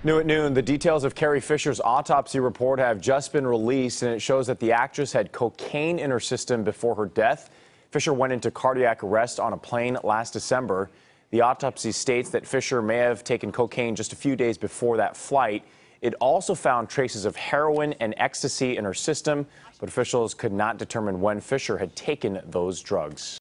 New at noon, the details of Carrie Fisher's autopsy report have just been released, and it shows that the actress had cocaine in her system before her death. Fisher went into cardiac arrest on a plane last December. The autopsy states that Fisher may have taken cocaine just a few days before that flight. It also found traces of heroin and ecstasy in her system, but officials could not determine when Fisher had taken those drugs.